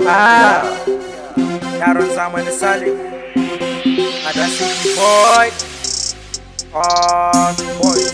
Yaron zamani Salif, Adasi boy, boys,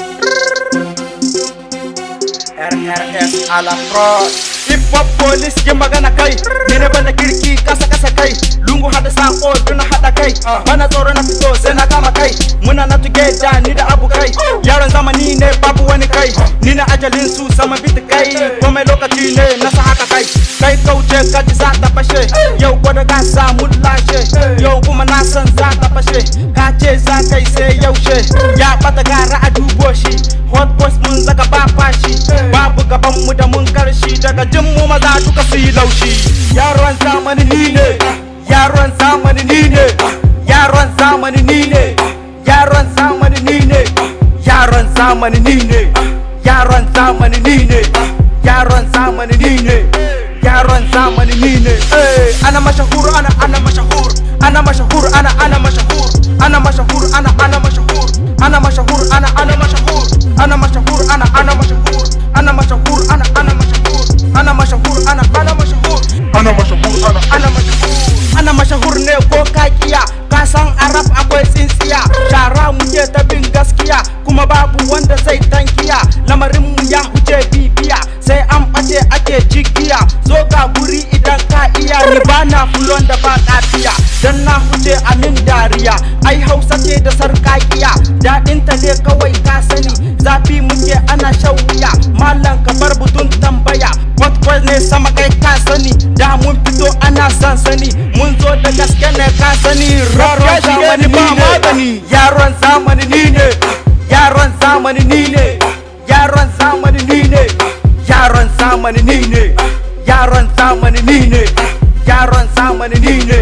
RRS à la prod. Hip hop police ke magana kai, ni ne bana kirki kasa kai, lungu hada sako duna hada kai, bana tsoro na fito sai na kama kai, muna na together ni da abu kai, yaron zamani ne babu wani kai, ni na ajalin su sama bit kai, komai lokaci ne na sa haka kai, kai kauce ka ji za ta fashe, yau gwada ka samu lashe, yau kuma na san za ta fashe, ka ce za kai sai yaushe, ya bata gara a dubo shi, hot boys mun zaka ba fashi, babu gaban mu da mun karshi daga jin mu maza duka su yi laushi. Yaron zamani ni ne, yaron zamani ni ne, yaron zamani ni ne, yaron zamani ni ne, yaron zamani ni ne, yaron zamani ni ne, yaron zamani ni ne, yaron zamani ni ne. Ana mashahur, ana mashahur, ana mashahur, ana mashahur, ana mashahur, ana mashahur, ana mashahur, ana mashahur, ana mashahur, ana mashahur, ana mashahur, ana mashahur, ana mashahur, ana mashahur, ana mashahur, ana mashahur. Ana mashahur ne ko kakiya, ka san Arab akwai tsintsiya, shara muke ta bin gaskiya, kuma babu wanda zai tankiya, lamarin mu ya huce bibiya, sai an bace ake jigiya, zo ga guri idan ka iya, ni bana fulon da ba kafiya, dan na huce amin dariya, ai Hausa ce da sarkakiya, dadin ta ne kawai ka sani, zafi muke ana shan wuya, mallan ka bar butun tambaya, what ne sama kai ka sani, da mun fito ana sansani, mun zo da gaske ne ka sani, yaron zamani ba magani, yaron zamani ni ne, yaron zamani ni ne, yaron zamani ni ne, yaron zamani ni ne, yaron zamani ni ne, yaron zamani ni ne.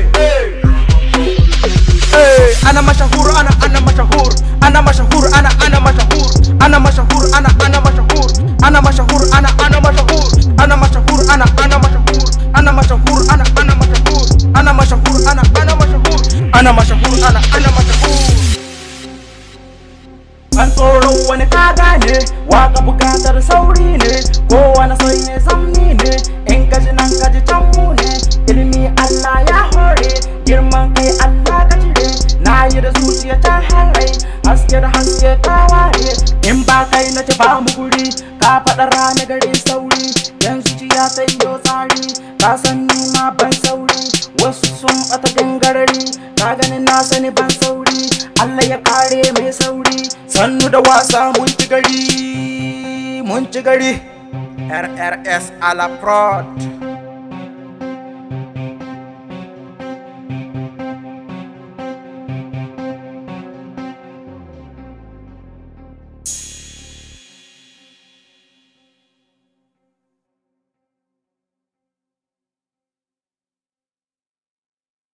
Ana mashahur, ana mashahur, ana mashahur, ana mashahur, ana mashahur, ana mashahur, ana mashahur, ana mashahur, ana mashahur, ana mashahur, ana mashahur, ana mashahur, ana mashahur, ana mashahur, ana mashahur, ana mashahur. An tsoro wani ka gane, waka bukatar sauri ne, kowane sai ne zamni ne, in kaji nan kaji can mu ne, ilimi Allah ya hore, girman kai Allah ka cire, na yi da zuciya ta harai, haske da haske ta ware, in ba kai na ci ba mu guri, ka faɗa rana gari sauri, yan zuciya ta yi tsari, ka san ni ma ban sauri, wasu sun bata gangarari, ka gani na sani ban sauri, Allah ya kare mai sauri, sannu da wasa mun ci gari, mun ci gari. RRS à la prod.